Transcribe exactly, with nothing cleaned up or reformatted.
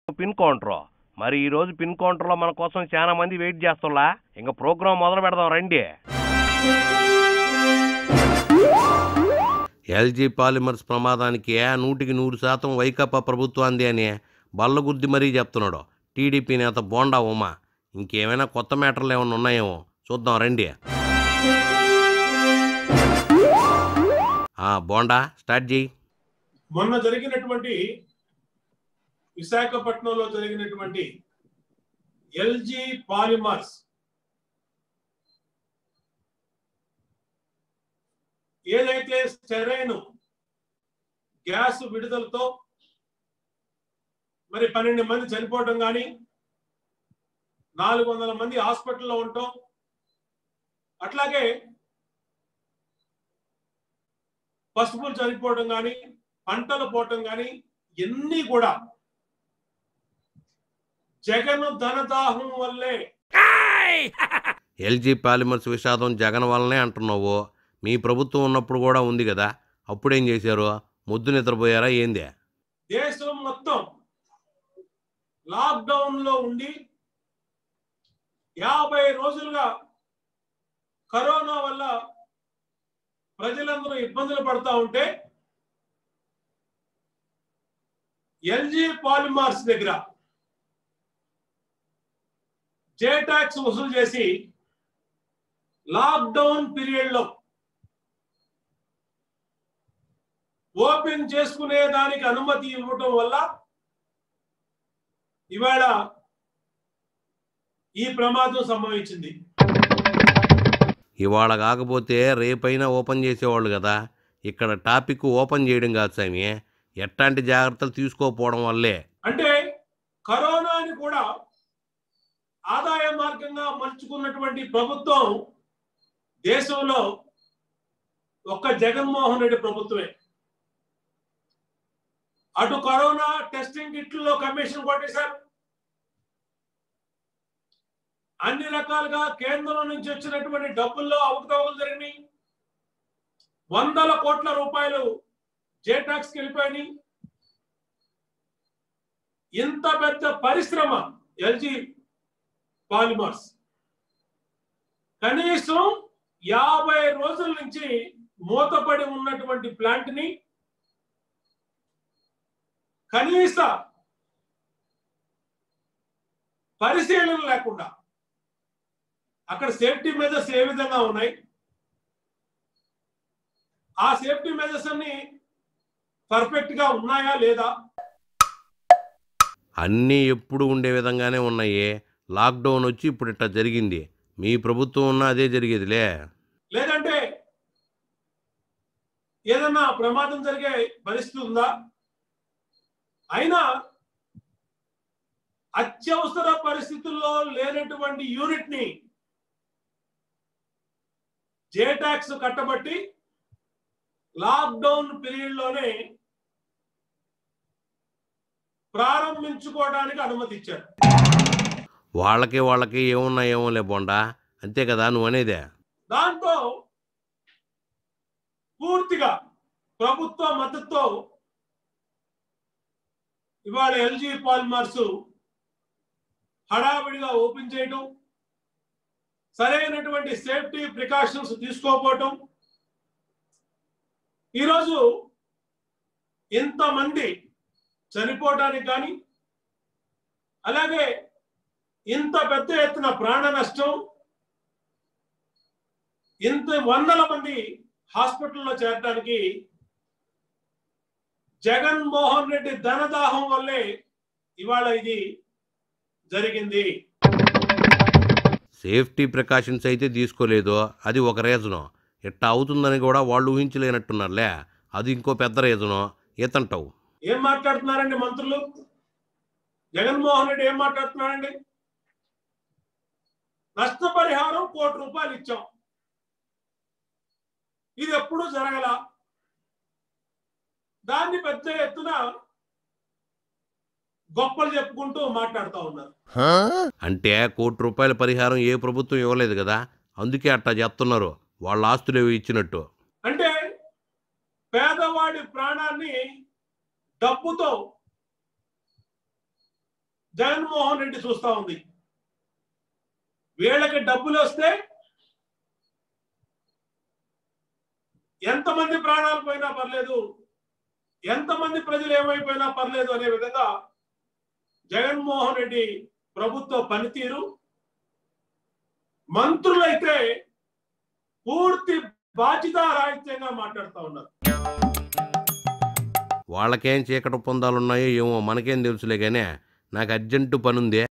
Pin counter. మరి ఈరోజు pin కౌంటర్లో మన కోసం చాలా మంది వెయిట్ చేస్తున్నా. ఇంకా ప్రోగ్రాం మొదలు పెడదాం రండి. ఎల్జీ పాలిమర్స్ ప్రమాదానికి నూటికి నూరు శాతం వైకాపా ప్రభుత్వాంది అని బల్లగుద్ది మరీ చెప్తున్నాడు టీడీపీ నేత బోండా ఉమా. ఇంకేమైనా కొత్త మ్యాటర్లు ఏమైనా ఉన్నాయేమో చూద్దాం రండి. బోండా స్టార్ట్ చేయి. మొన్న జరిగినటువంటి విశాఖపట్నంలో జరిగినటువంటి ఎల్జీ పాలిమర్స్ ఏదైతే స్టెరైన్ గ్యాస్ విడుదలతో మరి పన్నెండు మంది చనిపోవటం కానీ నాలుగు వందల మంది హాస్పిటల్లో ఉండటం, అట్లాగే పశువులు చనిపోవడం కానీ పంటలు పోవటం కానీ ఇవన్నీ కూడా జగన్ ధనదాహం వల్లే. ఎల్జీ పాలిమర్స్ విషాదం జగన్ వల్లనే అంటున్నావు. మీ ప్రభుత్వం ఉన్నప్పుడు కూడా ఉంది కదా, అప్పుడేం చేశారు? ముద్దు నిద్రపోయారా ఏంది? దేశం మొత్తం లాక్డౌన్ లో ఉండి యాభై రోజులుగా కరోనా వల్ల ప్రజలందరూ ఇబ్బందులు పడతా ఉంటే ఎల్జీ పాలిమర్స్ దగ్గర జే ట్యాక్స్ వసూలు చేసి లాక్డౌన్ పీరియడ్ లో ఓపెన్ చేసుకునే దానికి అనుమతి ఇవ్వటం వల్ల ఇవాళ ఈ ప్రమాదం సంభవించింది. ఇవాళ కాకపోతే రేపైనా ఓపెన్ చేసేవాళ్ళు కదా. ఇక్కడ టాపిక్ ఓపెన్ చేయడం కాదు స్వామి, ఎట్లాంటి జాగ్రత్తలు తీసుకోకపోవడం వల్లే. అంటే కరోనాని కూడా ఆదాయ మార్గంగా మలుచుకున్నటువంటి ప్రభుత్వం దేశంలో ఒక్క జగన్మోహన్ రెడ్డి ప్రభుత్వమే. అటు కరోనా టెస్టింగ్ కిట్లలో కమిషన్ కొట్టేశారు, అన్ని రకాలుగా కేంద్రం నుంచి వచ్చినటువంటి డబ్బుల్లో అవకతవకలు జరిగినాయి, వందల కోట్ల రూపాయలు జే ట్యాక్స్కి వెళ్ళిపోయినాయి. ఇంత పెద్ద పరిశ్రమ ఎల్జీ పాలిమర్స్ కనీసం యాభై రోజుల నుంచి మూతపడి ఉన్నటువంటి ప్లాంట్ ని కనీస పరిశీలన లేకుండా, అక్కడ సేఫ్టీ మెజర్స్ ఏ విధంగా ఉన్నాయి, ఆ సేఫ్టీ మెజర్స్ అన్ని పర్ఫెక్ట్ గా ఉన్నాయా లేదా, అన్నీ ఎప్పుడు ఉండే విధంగానే ఉన్నాయి. లాక్డౌన్ వచ్చి ఇప్పుడు ఇట్లా జరిగింది. మీ ప్రభుత్వం ఉన్నా అదే జరిగేదిలే. లేదంటే ఏదన్నా ప్రమాదం జరిగే పరిస్థితి ఉందా? అయినా అత్యవసర పరిస్థితుల్లో లేనటువంటి యూనిట్ ని జే ట్యాక్స్ కట్టబట్టి లాక్డౌన్ పీరియడ్ లోనే ప్రారంభించుకోవడానికి అనుమతి ఇచ్చారు. వాళ్ళకి వాళ్ళకి ఏమున్నా ఏమో లే బొండా, అంతే కదా నువ్వు అనేదే. దాంతో పూర్తిగా ప్రభుత్వ మద్దతుతో ఇవాళ ఎల్జీ పాలిమర్స్ హడావిడిగా ఓపెన్ చేయడం, సరైనటువంటి సేఫ్టీ ప్రికాషన్స్ తీసుకోకపోవటం, ఈరోజు ఇంతమంది చనిపోవడానికి కానీ అలాగే ఇంత పెద్ద ఎత్తున ప్రాణ నష్టం, ఇంత వందల మంది హాస్పిటల్లో చేరడానికి జగన్మోహన్ రెడ్డి ధనదాహం వల్లే ఇవాళ ఇది జరిగింది. సేఫ్టీ ప్రికాషన్స్ అయితే తీసుకోలేదు, అది ఒక రీజను. ఇట్టా అవుతుందని కూడా వాళ్ళు ఊహించలేనట్టున్నారులే, అది ఇంకో పెద్ద రీజను. ఏతంటావు? ఏం మాట్లాడుతున్నారండి మంత్రులు? జగన్మోహన్ రెడ్డి ఏం మాట్లాడుతున్నారండి? నష్టపరిహారం కోటి రూపాయలు ఇచ్చాం, ఇది ఎప్పుడూ జరగల, దాన్ని పెద్ద ఎత్తున గొప్పలు చెప్పుకుంటూ మాట్లాడుతూ ఉన్నారు. అంటే కోటి రూపాయల పరిహారం ఏ ప్రభుత్వం ఇవ్వలేదు కదా, అందుకే అట్టా చెప్తున్నారు, వాళ్ళ ఆస్తులు ఇచ్చినట్టు. అంటే పేదవాడి ప్రాణాన్ని డబ్బుతో జగన్మోహన్ రెడ్డి చూస్తా ఉంది. వీళ్ళకి డబ్బులు వస్తే ఎంతమంది ప్రాణాలు పోయినా పర్లేదు, ఎంతమంది ప్రజలు ఏమైపోయినా పర్లేదు అనే విధంగా జగన్మోహన్ రెడ్డి ప్రభుత్వ పనితీరు. మంత్రులైతే పూర్తి బాధ్యతారాహిత్యంగా మాట్లాడుతూ ఉన్నారు. వాళ్ళకేం చీకటి పొందాలున్నాయో ఏమో మనకేం తెలుసులే కానీ నాకు అర్జెంటు పనుందే.